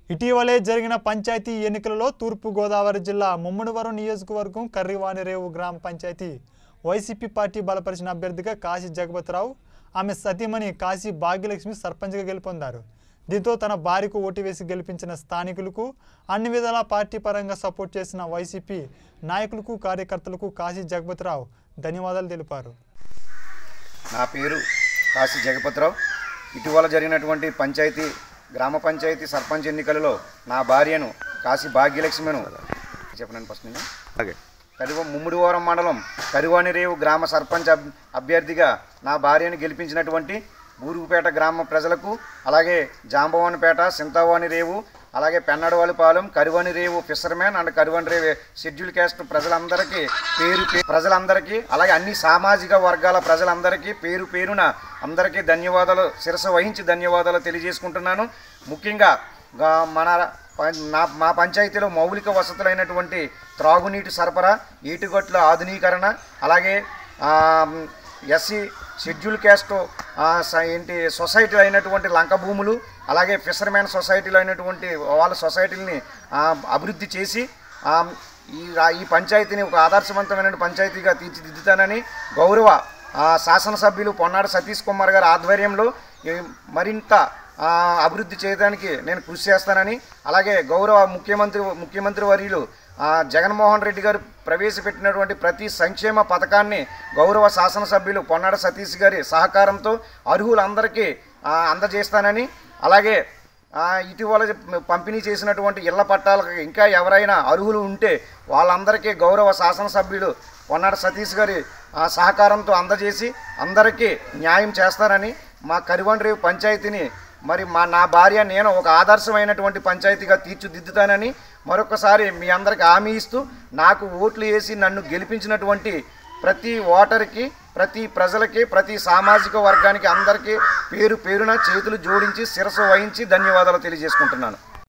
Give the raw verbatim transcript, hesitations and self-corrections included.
ఇటీవలే జరిగిన పంచాయతీ ఎన్నికలలో తూర్పు గోదావరి జిల్లా ముమ్మడివరం నియోజకవర్గం కర్రివానిరేవు గ్రామ పంచాయతీ వైసీపీ పార్టీ బలపరిచిన అభ్యర్థిగా కాశీ జగపతిరావు ఆమె సతీమణి కాశీ భాగ్యలక్ష్మి సర్పంచ్గా గెలుపొందారు. దీంతో తన భార్యకు ఓటు వేసి గెలిపించిన స్థానికులకు అన్ని విధాలా పార్టీ పరంగా సపోర్ట్ చేసిన వైసీపీ నాయకులకు కార్యకర్తలకు కాశీ జగపతిరావు ధన్యవాదాలు తెలిపారు. నా పేరు కాశీ జగపతిరావు. ఇటీవల జరిగినటువంటి పంచాయతీ గ్రామ పంచాయతీ సర్పంచ్ ఎన్నికలలో నా భార్యను కాశీ భాగ్యలక్ష్మిను చెప్పనండి ఫస్ట్ నేను అలాగే కరివ ముమ్మడివరం మండలం కరివానిరేవు గ్రామ సర్పంచ్ అభ్యర్థిగా నా భార్యను గెలిపించినటువంటి బూరుగుపేట గ్రామ ప్రజలకు, అలాగే జాంబవానిపేట, సింతావానిరేవు, అలాగే Pennadavalipalem, Karivanirevu fishermen and Karivanirevu schedule caste ప్రజలందరికీ పేరు ప్రజలందరికీ అలాగే అన్ని సామాజిక వర్గాల ప్రజలందరికీ పేరు పేరున అందరికీ ధన్యవాదాలు శిరస్సు వహించి ధన్యవాదాలు తెలియజేసుకుంటున్నాను. ముఖ్యంగా మన నా మా పంచాయతీలో మౌలిక వసతులైనటువంటి త్రాగునీటి సరఫరా, ఈటుగట్ల ఆధునీకరణ, అలాగే ఎస్సీ షెడ్యూల్ క్యాస్ట్ ఏంటి సొసైటీలో అయినటువంటి లంక భూములు, అలాగే ఫిషర్మెన్ సొసైటీలో అయినటువంటి వాళ్ళ సొసైటీలని అభివృద్ధి చేసి ఈ ఈ పంచాయతీని ఒక ఆదర్శవంతమైన పంచాయతీగా తీర్చిదిద్దుతానని గౌరవ శాసనసభ్యులు పొన్నాడు సతీష్ కుమార్ గారి ఆధ్వర్యంలో మరింత అభివృద్ధి చేయడానికి నేను కృషి చేస్తానని, అలాగే గౌరవ ముఖ్యమంత్రి ముఖ్యమంత్రి వర్యులు జగన్మోహన్ రెడ్డి గారు ప్రవేశపెట్టినటువంటి ప్రతి సంక్షేమ పథకాన్ని గౌరవ శాసనసభ్యులు పొన్నాడ సతీష్ గారి సహకారంతో అర్హులందరికీ అందజేస్తానని, అలాగే ఇటీవల పంపిణీ చేసినటువంటి ఇళ్ల పట్టాలకు ఇంకా ఎవరైనా అర్హులు ఉంటే వాళ్ళందరికీ గౌరవ శాసనసభ్యులు పొన్నాడ సతీష్ గారి సహకారంతో అందజేసి అందరికీ న్యాయం చేస్తారని, మా కరివానిరేవు పంచాయతీని మరి మా నా భార్య నేను ఒక ఆదర్శమైనటువంటి పంచాయతీగా తీర్చిదిద్దుతానని మరొకసారి మీ అందరికి హామీ ఇస్తూ, నాకు ఓట్లు వేసి నన్ను గెలిపించినటువంటి ప్రతి ఓటర్కి, ప్రతి ప్రజలకి, ప్రతి సామాజిక వర్గానికి అందరికీ పేరు పేరున చేతులు జోడించి శిరస్సు వహించి ధన్యవాదాలు తెలియజేసుకుంటున్నాను.